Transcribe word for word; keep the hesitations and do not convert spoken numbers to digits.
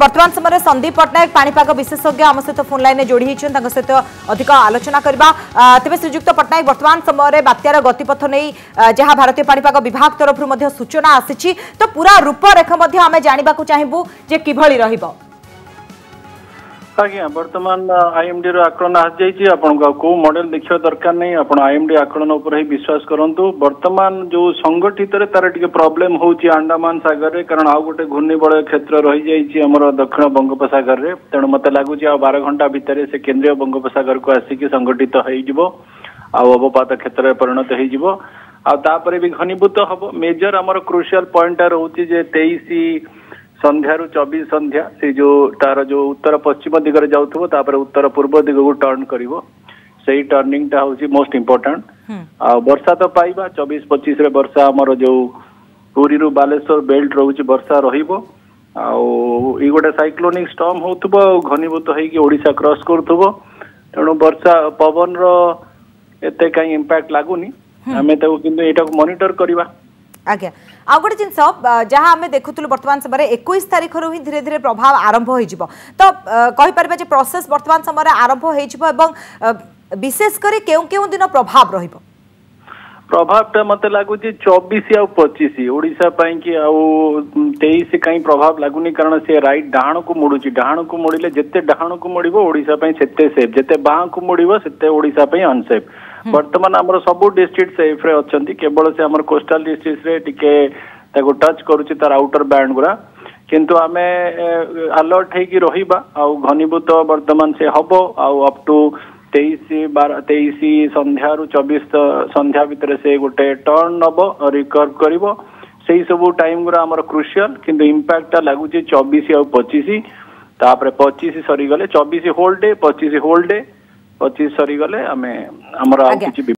वर्तमान समय संदीप पट्टनायक पाणीपाग विशेषज्ञ आम सहित फोन लाइन जोड़ी होती सहित अधिक आलोचना करवा। तेज श्रीजुक्त पट्टनायक वर्तमान समय बात्यार गतिपथ नहीं जहाँ भारतीय पाणीपाग विभाग तरफ सूचना आसी तो पूरा रूपरेख आम जानवा चाहबू जे किभली रहिबो। आज्ञा वर्तमान आईएमडी आकलन आसी को मॉडल देखा दरकार नहीं आप आईएमडी आकलन उपर ही विश्वास करूँ। वर्तमान जो संगठित तार टे प्रोब्लेम होची अंडमान सागर रे कारण आउ गोटे घूर्णिबलय क्षेत्र रही जाइए आमर दक्षिण बंगोपसागर रे तेणु मत लगुच आ बार घंटा भितर से केंद्रीय बंगोपसागर को आसिक संगठित होवपात क्षेत्र में परिणत होपर भी घनीभूत हम मेजर आमर क्रुशियल पॉइंट रोचे तेईस संध्यारू चौबीस संध्या से जो तार जो उत्तर पश्चिम दिगरे जाउथबो तापर उत्तर पूर्व दिग को टर्न करिवो सेही टर्निंग टा होची मोस्ट इम्पोर्टेंट। आ वर्षा तो पाइबा चौबीस पच्चीस रे वर्षा हमर जो पुरी रु बालेश्वर बेल्ट रहउची वर्षा रहिबो आ ई गोटे साइक्लोनिक स्टॉर्म होथबो घनीभूत होई ओडिशा क्रॉस करथबो तेणु वर्षा पवन रो एते काई इंपैक्ट लागुनी हमें तो किंतु एटा को मॉनिटर करबा। आज्ञा आ गोटे जिन जहाँ आम देखुलु वर्तमान समय इक्कीस तारीख रू ही धीरे धीरे प्रभाव आरंभ हो तो कहीपर जे प्रोसेस वर्तमान समय आरंभ हो विशेषकर केउ केउ दिन प्रभाव रही प्रभावटा मत लगुच चौबीस आ पच्चीस ओडिशा कि तेईस कहीं प्रभाव लगुनि कारण से राइट डाण को मुड़ुची डाण को मुड़िले जिते डाण को मुड़ो ओडिशा सेते सेफ जिते बाँ को मुड़ो सेते ओडिशा अनसेफ। वर्तमान आमर सबू डिस्ट्रिक्ट सेफ रे अच्छी केवल से आमर कोस्टाल डिस्ट्रिक्ट रे टिके ताको टच करूची तार आउटर बैंड गुरा किंतु आमे अलर्ट है कि रहिबा आ घनीभूत वर्तमान से हबो आ अप टू तेईस बार तेईस संध्या रु चौबीस संध्या भितर से गोटे टर्न नब रिकवर करिवो सेही सब टाइम गुरा आमर क्रुशियल किंतु इंपैक्ट लगुच चौबीस आ पच्चीस तापर पच्चीस सरी गले चौबीस होल डे पच्चीस होल डे पच्चीस सरी गले आमे आमर आ किछि